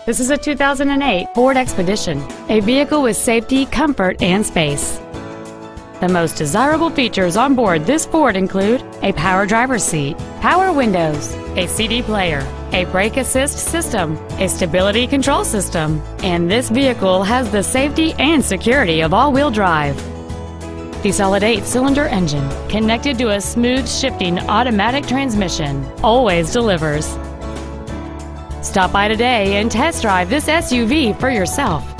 This is a 2008 Ford Expedition, a vehicle with safety, comfort, and space. The most desirable features on board this Ford include a power driver's seat, power windows, a CD player, a brake assist system, a stability control system, and this vehicle has the safety and security of all-wheel drive. The solid 8-cylinder engine, connected to a smooth shifting automatic transmission, always delivers. Stop by today and test drive this SUV for yourself.